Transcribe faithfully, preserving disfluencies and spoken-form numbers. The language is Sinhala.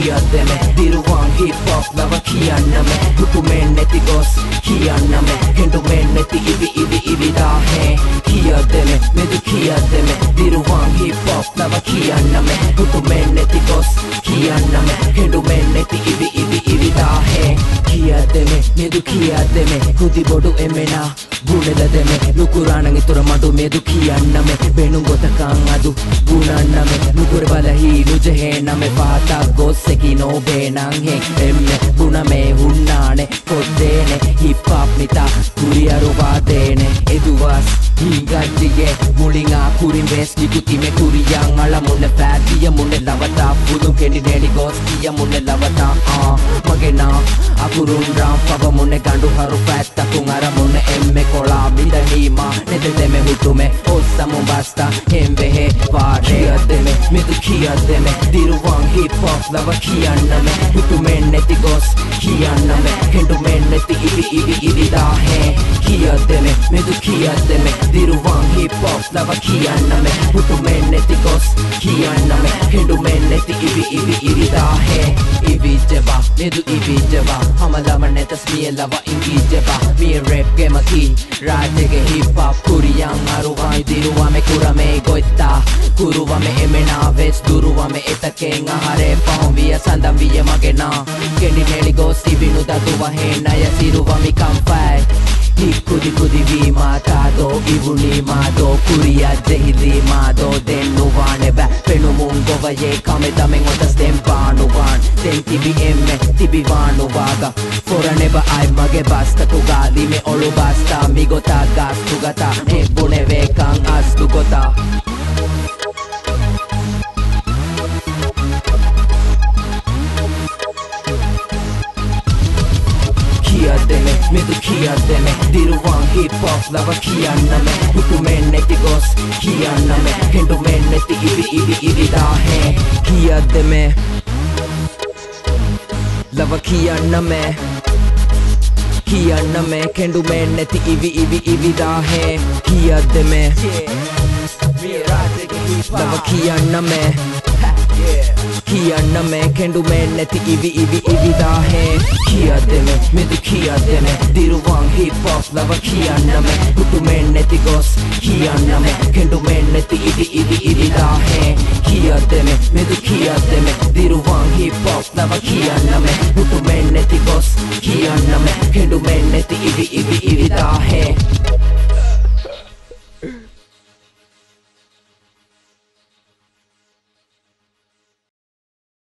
කියද්දෙම දිරුවන් hip hop ලව කියන්නම හුතුමෙන් නැති ගොස් කියන්නම හෙඬුමෙන් නැති ඉවි ඉවි ඉවිදාහේ කියද්දෙම මෙදු කියද්දෙම දිරුවන් hip hop ලව කියන්නම හුතුමෙන් නැති ගොස් කියන්නම හෙඬුමෙන් නැති ඉවි ඉවි ඉවිදාහේ කියද්දෙම මෙදු කියද්දෙම කුදි බොඩු එමෙනා බුනෙදදෙම නුකුරාණන් ඉතුර මඩු මෙදු කියන්නම බෙනු ගොතකං අදු බුනන්නම නුකුර බලහි නුජහේ නම පාතා ගොස්සෙකි නොබේනං හෙක් එම්මෙ බුනමේ හුන්නානේ කොද්දේනේ hip hop මිතා කුරියරුවාදේනේ එදුවස් හිගත්තියේ මුලින්ආ කුරින් වෙස් නිකුතිමේ කුරියන් අල මුන්න පැතිය මුන්න ලවතා පුදු කෙඩි නෙඩි ගොස් කිය මුන්න ලවතා ආ මගෙනා අකුරුන් රාම් පව මුන්න ගඬු හරු පැත්තකුන් අර මුන්න එම්මෙ කොලා මිදනීමා නෙදෙදෙමෙ හුතුමේ ඔස්සමු බස්තා හෙම්වෙහෙ පාඩේ කියද්දෙමෙ මෙදු කියද්දෙමෙ දිරුවන් hip hop ලව කියන්නම හුතුමෙන් නැති ගොස් කියන්නම හෙඬුමෙන් නැති ඉවි ඉවි ඉවිදාහේ කියද්දෙමෙ මෙදු කියද්දෙමෙ දිරුවන් hip hop ලව කියන්නම හුතුමෙන් නැති ගොස් කියන්නම හෙඬුමෙන් නැති ඉවි ඉවි ඉවිදාහේ ඉවිජවා මෙදු ඉවිජවා හමලම නැතස් මිය ලව ඉංගිජවා මිය රැප් ගෙමකි රාජෙගේ hip hop කුරියන් අරුවයි දිරුවමෙ කුරමේ ගොත්තා කුරුවමෙ එමෙනා වෙස් දුරුවමෙ එතකෙන් අහරේ පහොම්විය සඳම් විය මගෙනා ගෙඩි නෙලි ගොස් ඉවිනු දතුවහේ නය සිරුවමි කම්පයි Hikudi kudi vi matado Ivuni mado Kuria jehidi mado Dennu vane bä Penu mungo vaje Kame damen otas den paanuvan Den tibi emme Tibi vaanu vaga Foraneba ai mage basta Tugali me olu basta Migota gas tugata Hebune vekan astu gota කියද්දෙමෙ මෙදු කියද්දෙමෙ දිරුවන් hip hop ලව කියන්නම හුතුමෙන් නැති ගොස් කියන්නම හෙඬුමෙන් නැති ඉවි ඉවි ඉවිදාහේ කියද්දෙමෙ ලව කියන්නම කියන්නම හෙඬුමෙන් නැති ඉවි ඉවි ඉවිදාහේ කියද්දෙමෙ ලව කියන්නම කියන්නම හෙඬුමෙන් නැති ඉවි ඉවි ඉවිදාහේ කියද්දෙමෙ මෙදු කියද්දෙමෙ දිරුවන් hip hop ලව කියන්නම හුතුමෙන් නැති ගොස් කියන්නම හෙඬුමෙන් නැති ඉවි ඉවි ඉවිදාහේ කියද්දෙමෙ මෙදු කියද්දෙමෙ දිරුවන් hip hop ලව කියන්නම හුතුමෙන් නැති ගොස් කියන්නම හෙඬුමෙන් නැති ඉවි ඉවි